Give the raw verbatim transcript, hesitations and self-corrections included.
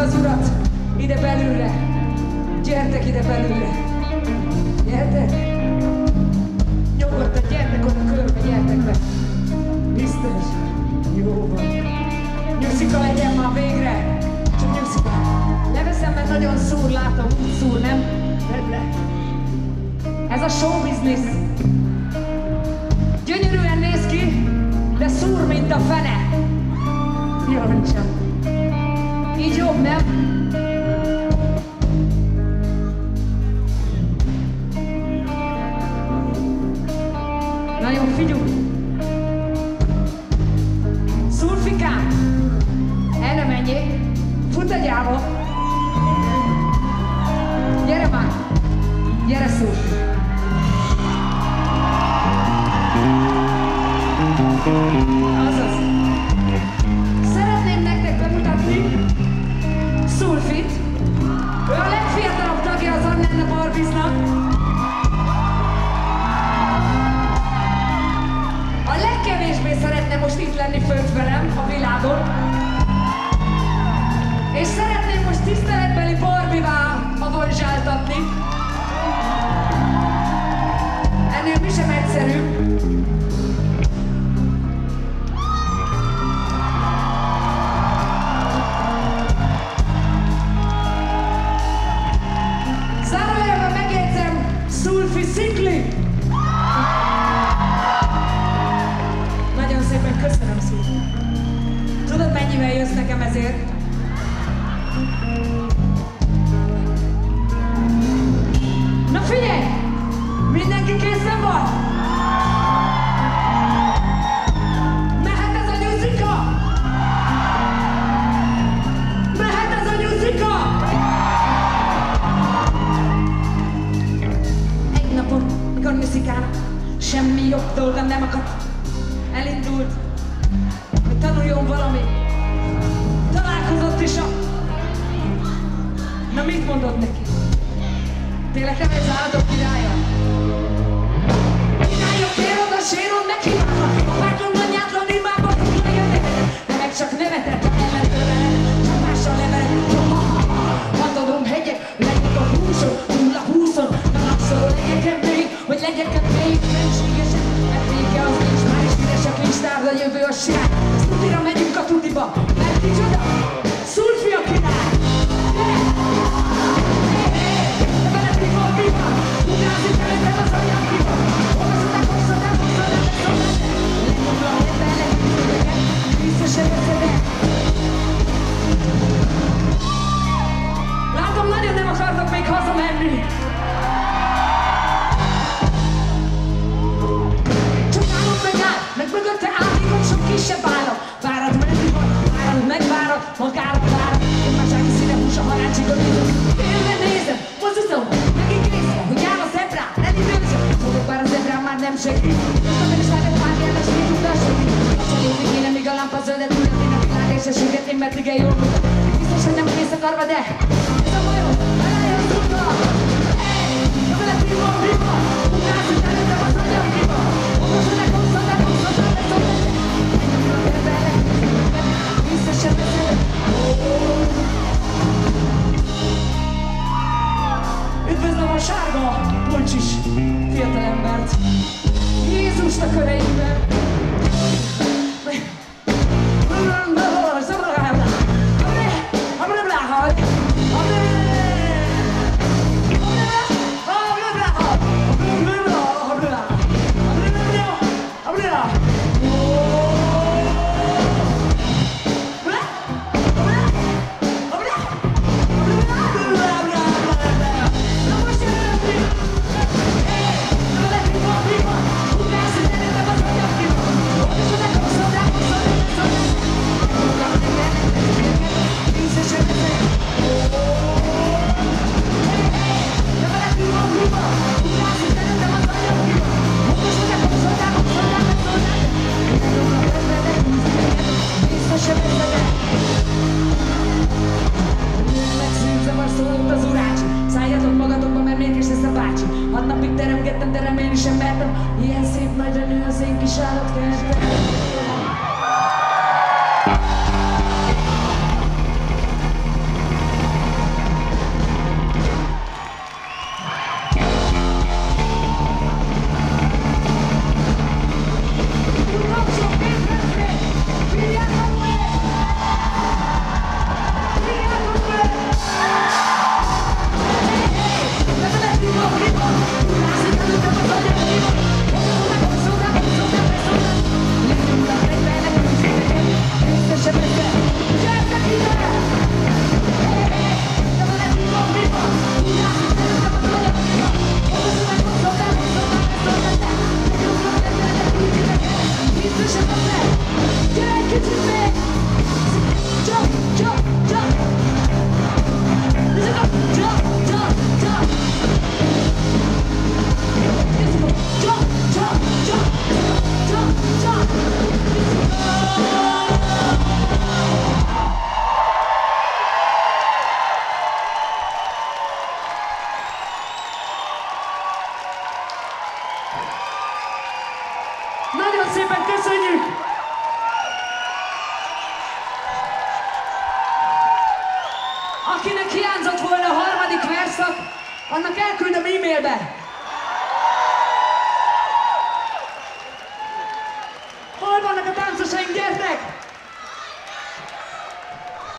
az urat ide belőle. Gyertek ide belőle. Gyertek. Nyugodtan, gyertek oda körbe, gyertek be. Biztos. Jó van. Nyuszika legyen már végre. Csak nyuszika. Leveszem, mert nagyon szúr, látom. Szúr, nem? Vedd le. Ez a show business. Gyönyörűen néz ki, de szúr, mint a fene. Jancsa. Így jobb, nem? Nagyon figyelj! Szulfikám! Erre menjél! Fut a gyáva! Gyere már! Gyere, Szulfi! Azaz! Szeretném nektek bemutatni Szulfit. Ő a legfiatalabb tagja az Anne Barbiznak. A legkevésbé szeretne most itt lenni fönt velem a világon. És szeretném most tiszteletbeli Barbivá avanzsáltatni. Ennél mi sem egyszerű. Zárójelben megjegyzem, Szulfi szikli! Nagyon szépen köszönöm, Szulfi. Tudod, mennyivel jössz nekem ezért? Na figyelj! Mindenki készen van? Mehet ez a nyuszika? Mehet ez a nyuszika? Egy napon, mikor nyuszikának semmi jobb dolga nem akadt, elindult, hogy tanuljon valami. Találkozott is a... Na mit mondod neki? Tényleg nem ez állatok királya? Királya, kérod a sérod, neki várnak. A pártlom anyátlan imába tudja jönni. De meg csak nevetett, ha elmentől veled. Csak mással leveled. Hatodom hegyek, legyek a húson, hull a húszon. Na napszorol legyek még, hogy legyek még fenségesen. Mert vége az nincs, már is üresek nincs tárd, a jövő a sirály. Studira megyünk a tudiba, mert kicsoda? Szulfi a király! Látom, nagyon nem akartok még hazamenni. Csak állok meg áll, meg mögötte állítom sok kisebb állat. Várad, menni van, várad, megvárad, magára várad. Én már csak színe hús a harácsig a nézem. Élve nézem, mozdítom, megint nézem, hogy áll a zebrán, elindulzom. Szólok bár a zebrán már nem segít. Most meg is látok már jelmes, mi tudás segít. Csalódni kéne, míg a lámpa zöldet újatni a világ és eségetni, mert igen jól mutat. Biztos, hogy nem kész a karva, de ez a majom, elállja az útba. Hey, a vele prima, prima, ugrászik előttem az anyag prima. Most ennek hosszad, de hosszad, de hosszad, de ennyi a kerebelek, vissza sem veszed. Üdvözlöm a sárga, puncsis fiatalembert. Jézus a köreinkben. Akinek hiányzott volna a harmadik verszak, annak elküldöm e-mailbe.